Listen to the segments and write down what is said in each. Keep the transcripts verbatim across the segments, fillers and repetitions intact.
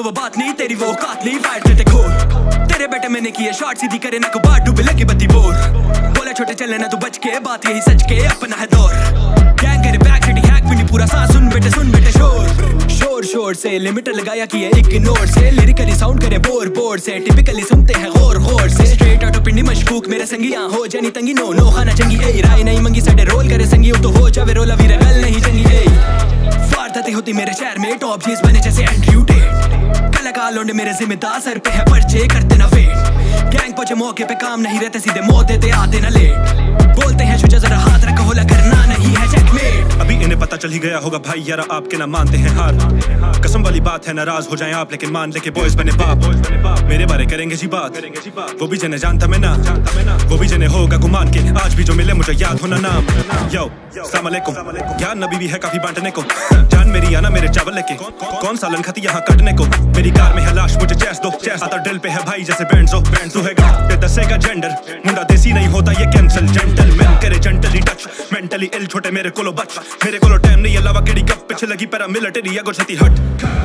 वो बात नहीं तेरी वो औकात नहीं, फायर देते खोल तेरे बेटे मैंने किए शॉट सीधी करे ना को बात डूबे लगी बत्ती बोर, बोला छोटे चले ना तू बच के, बात यही सच के अपना है दौर, गैंग करे बैक सिटी हैक भी नहीं पूरा सांस, सुन बेटे सुन बेटे शोर शोर शोर से लिमिटर लगाया कि इग्नोर से, लिरिकली साउंड करे बोर बोर से, टिपिकली सुनते हैं गौर गौर से, स्ट्रेट आउट पिंडी मशकूक मेरे संगियां हो जानी तंगी, नो नो खाना चंगी ए राय नहीं मंगी साडे रोल करे संगी, तो हो जावे रोला वीरा गल नहीं चंगी ए, वारदातें होती मेरे शहर में टॉप चीज बने जैसे एंड्रयू टेट, कलाकार लौंडे मेरे जिम्मेदार सर पे है पर्चे करते ना वेट, गैंग पहुंचे मौके पे काम नहीं रहते सीधे मौत देते आते ना लेट, बोलते हैं शुजा जरा हाथ रखो होला करना नहीं है चेकमेट, अभी इन्हें पता चल ही गया होगा भाई यारा आपके ना मानते हैं हार, कसम वाली बात है नाराज हो जाएं आप लेकिन मान लेके बॉयज बने बाप, मेरे बारे करेंगे जी बात, वो भी जने जानता मैं ना, वो भी जने होगा गुमान के, आज भी जो मिले मुझे याद होना नाम, यो अस्सलाम वालेकुम, ज्ञान नबी भी है काफी बांटने को, जान मेरी आना मेरे चावल लेके, कौन सालन खाती यहाँ काटने को, मेरी कार में है लाश मुझे चेस दो, चेस आता दिल पे है भाई जैसे बैंड्स हो, बैंड्स है ये दसे का जेंडर, मुंडा देसी नहीं होता ये कैंसल, जेंटलमैन करे जेंटली टच, मेंटली इल छोटे मेरे कोलो बच, मेरे कोलो टाइम नहीं अलावा केड़ी कप पिछे लगी पैरा मिलिटरी अगो छती हट,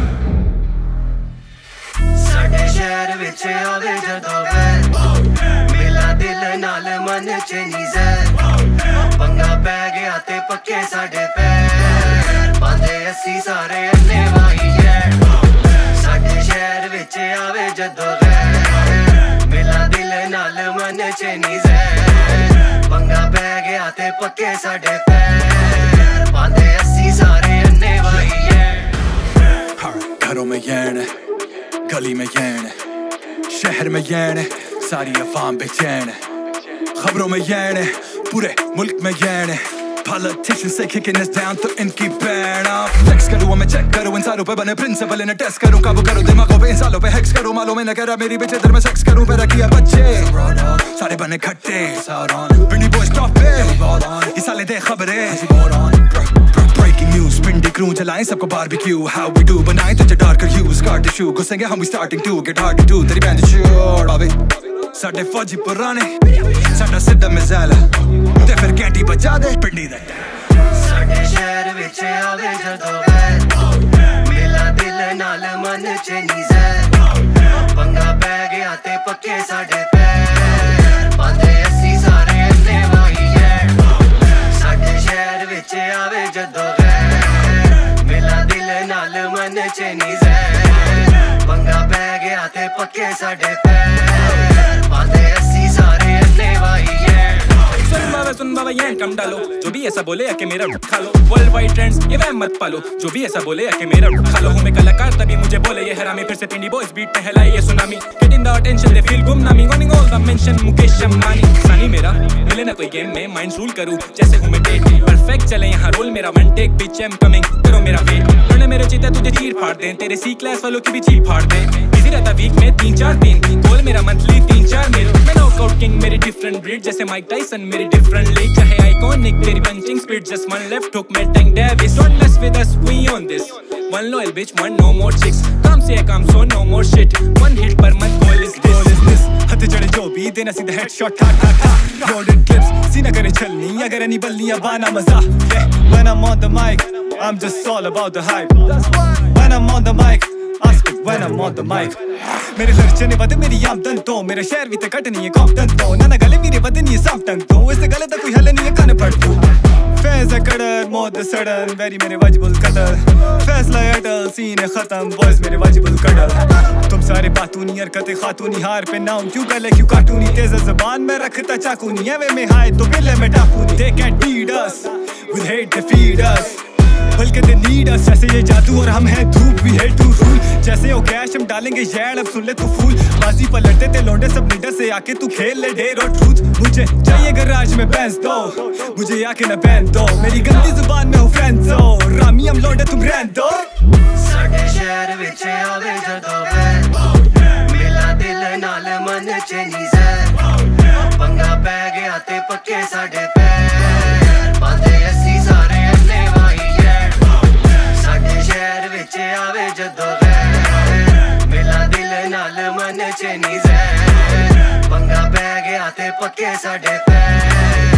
साडे शहर विच आवे जदों वैर, मिला दिल नाल मन च नी ज़हर, पंगा पै गया ते पक्के साडे पैर, पांदे अस्सी सारे अन्ने वाही है, साडे शहर विच आवे जदों वैर, मिला दिल नाल मन च नी ज़हर, पंगा पै गया ते पक्के साडे पैर, पांदे अस्सी सारे अन्ने वाही है, घरों में यैन गली में यैन, शहर में यैन, सारी अवाम बेचैन, खबरों में यैन, पूरे मुल्क में यैन, politicians say kicking us down तो इनकी बैन, फ्लेक्स करूँ मैं चेक करूँ इन सालों पे बने प्रिंसिपल इन्हें टेस्ट करूँ, काबू करूँ दिमागों पे इन सालों पे हैक्स करूँ, मालूम है न कह रहा मेरी बेचे दर में सेक्स करूँ, पैदा किया बच्चे सारे बने खट्टे, पिंडी बॉयज टॉप पे ये साले दे खबरें, breaking news पिंडी क्रू चलाएं सबको बारबेक्यू, how we do बनाएं तुझे darker hues, guard the shoe घुसेंगे हम we starting to get hard to do, तेरी बैंड शोर आवे साडे फौजी पुराने, साडा सिद्धा मिज़ाला ते फिर कैंटी बजा दे पिंडी दा, साडे शहर विच आवे जदों वैर, मिला दिल नाल मन च नी ज़हर, पंगा पै गया ते पक्के साडे पैर, पांदे अस्सी सारे अन्ने वाही है, साडे शहर विच आवे जदों वैर, मिला दिल नाल मन च नी ज़हर, पंगा पै गया ते पक्के साडे पैर, पांदे अस्सी सारे अन्ने वाही है, सुन बाबा सुन बाबा ये कम डालो, जो भी ऐसा बोले आके मेरा खा लो, वर्ल्ड वाइड ट्रेंड्स ये वह मत पालो, जो भी ऐसा बोले आके मेरा खा लो, हूँ मैं कलाकार तभी मुझे बोले ये हरामी, फिर से पिंडी बॉयज बीट पे हिलाई ये tsunami, getting the attention they feel गुमनामी, winning all the mention Mukesh Ambani, सानी मेरा मिले ना कोई गेम में माइंड रूल करूँ जैसे हूँ मैं टेक, परफेक्ट चले यहाँ रोल मेरा one take, bitch am coming करो मेरा वेट, लड़ने मेरे चीता तुझे चीर फाड़ दें, तेरे सी क्लास वालों की भी चीर फाड़ दें, बिजी रहता वीक में तीन चार दिन, गोल मेरा मंथली तीन चार मिल, मैं नॉकआउट किंग मेरी डिफरेंट ब्रीड जैसे माइक टाइसन मेरी डिफरेंट लीग, चाहे आइकॉनिक तेरी punching speed just one left hook में tank Davis, don't mess with us we on this, one loyal bitch one no more chicks, काम से काम so no more shit, one hit per month goal is this, goal is this, हथे चढ़े जो भी देना सीधा headshot ठा ठा ठा, loaded clips सीना करे छलनी अगर नहीं बलनी अबाना मजा, yeah when I'm on the mic I'm just all about the hype, when I'm on the mic ask it when I'm on the mic, मेरे लड़चे ने वध मेरी आमदन तो, मेरा शहर भी ते कट नहीं है कॉम्पटन तो, ना ना गले मेरे वध नहीं है साफ्टन तो, इससे गले तक कोई हल नहीं है कान पड़ तू, फैज़ कड़र मौत सड़न वेरी मेरे वाजिबुल कदर, फैसला अटल सीने खत्म बॉयज मेरे वाजिबुल कदर, तुम सारे बातूनी हरकतें खातूनी, हार पे नाउन क्यों गले क्यों कार्टूनी, तेज ज़बान में रखता चाकूनी, एवे में हाय तो गिले में टापूनी, they can't beat us with hate they feed us, बल्कि they need us, जैसे ये जादू और हम हैं धूप we hate to rule, जैसे ओ कैश हम डालेंगे यैड अब सुन ले तू फूल, बाजी पलटते थे लौंडे सब नीडर से आके तू खेल ले डेर और ट्रूथ, मुझे चाहिए गराज में बैंस दो, मुझे आके न बैन दो, मेरी गंदी जुबान में हो फ्रेंड्स हो, रामी हम लौंडे तुम रहन दो, साडे शहर विच आवे जदों वैर, मिला दिल नाल मन च नी ज़हर, पंगा पै गया ते पक्के साडे पैर, पांदे अस्सी सारे अन्ने वाही है, साडे शहर विच आवे जदों वैर, मिला दिल नाल मन च नी ज़हर, पंगा पै गया ते पक्के साडे पैर।